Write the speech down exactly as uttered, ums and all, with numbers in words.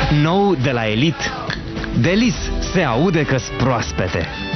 Nou de la Elite. Delis, se aude că-s proaspete.